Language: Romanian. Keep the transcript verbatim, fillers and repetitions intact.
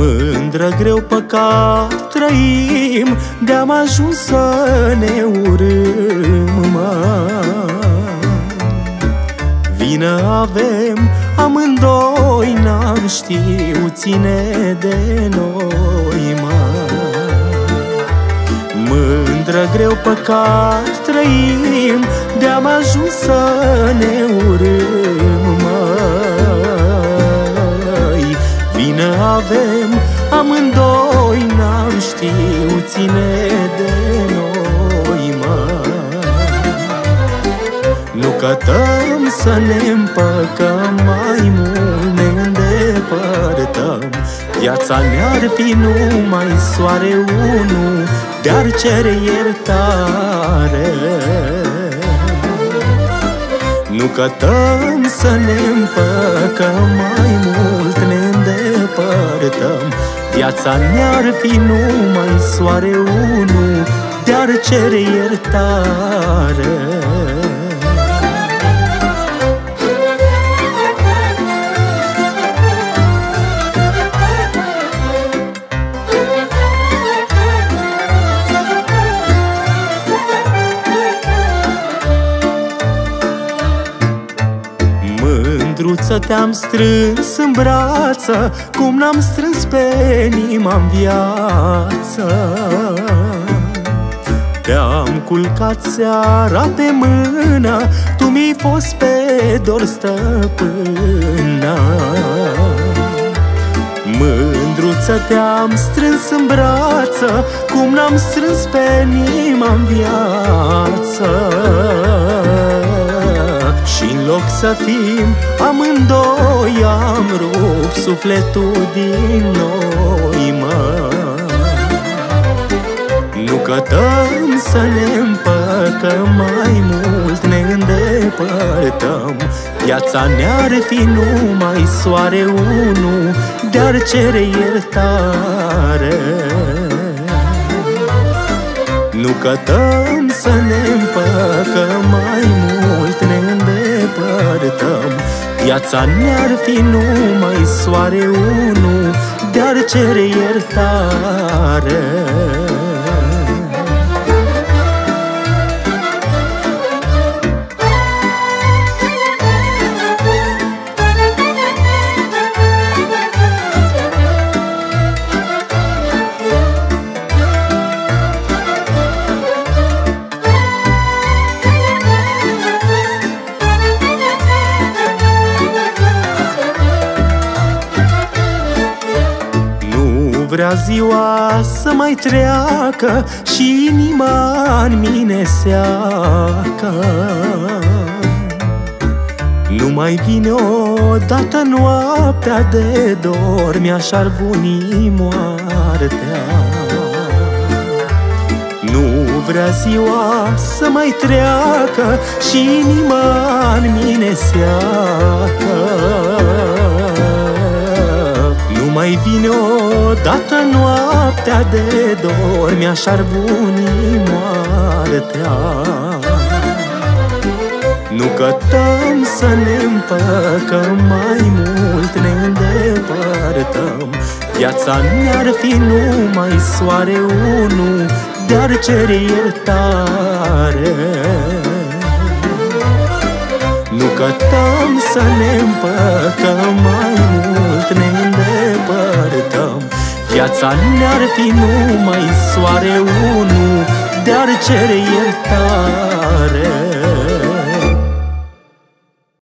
Mândră, greu, păcat trăim, de-am ajuns să ne urâm, măi. Vină avem amândoi, n-am știut ține de noi, măi. Mândră, greu, păcat trăim, de-am ajuns să ne urâm, măi. Vină avem amândoi, n-am știut ține de noi, măi. Nu cătăm să ne împăcăm, mai mult ne îndepărtăm. Viața ne-ar fi numai soare unu, de-ar cere iertare. Nu cătăm să ne împăcăm, mai mult ne îndepărtăm. Viața ne-ar fi numai soare unu, de-ar cere iertare. Mândruță, te-am strâns în brață, cum n-am strâns pe inima-n viață. Te-am culcat seara pe mână, tu mi-ai fost pe dor stăpână. Mândruță, te-am strâns în brață, cum n-am strâns pe inima-n viață. Și-n loc să fim amândoi, am rupt sufletul din noi, măi. Nu cătăm să ne împăcăm, mai mult ne îndepărtăm. Viața ne-ar fi numai soare unu, de-ar cere iertare. Nu cătăm să ne împăcăm, mai mult ne îndepărtăm. Viața ne-ar fi numai soare unu, de-ar cere iertare. Vrea ziua să mai treacă și inima-n mine seacă. Nu mai vine odată noaptea de dor, mi-aș-ar vuni moartea. Nu vrea ziua să mai treacă și inima-n mine seacă. Nu mai vine odată noaptea de dor, mi-aș-ar vuni moartea. Nu cătăm să ne împăcăm, mai mult ne îndepărtăm. Viața ne-ar fi numai soare unu, de-ar cere iertare. Nu cătăm să ne împăcăm, mai mult ne îndepărtăm. Viața ne-ar fi numai soare unu, de-ar cere iertare.